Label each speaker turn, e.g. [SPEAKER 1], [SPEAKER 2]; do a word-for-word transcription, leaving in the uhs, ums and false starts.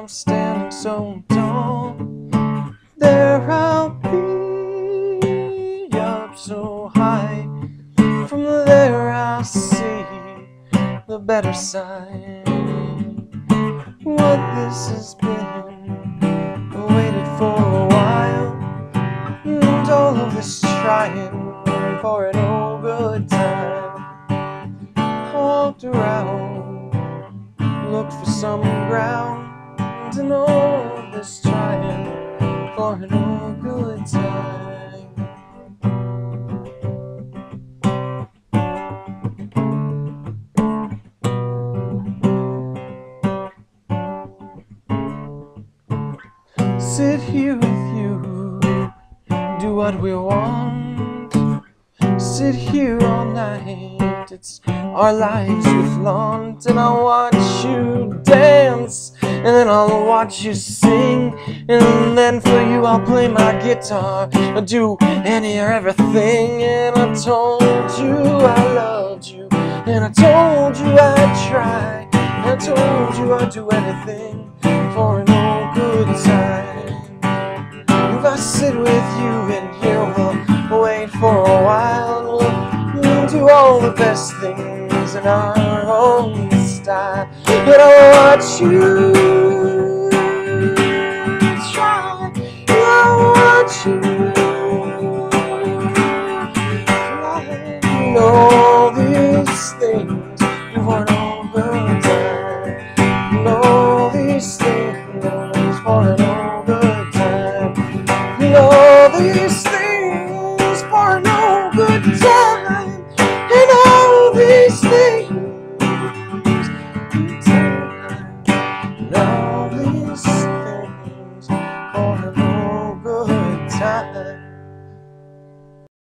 [SPEAKER 1] I'm standing so tall, there I'll be up so high. From there I'll see the better side. What this has been, waited for a while, and all of this trying for an old good time. Walked around, looked for some ground, and all this trying for an old good time. Sit here with you, do what we want. Sit here all night, it's our lives we flaunt. And I'll watch you dance, and then I'll watch you sing, and then for you I'll play my guitar, I'll do any or everything. And I told you I loved you, and I told you I'd try, and I told you I'd do anything for an old good time. If I sit with you in here, we'll wait for a while, we'll do all the best things in our own style. And I'll watch you try, I'll watch you try, and all these things for an old good time, and all these things for an old good time, and all these things for an old good time.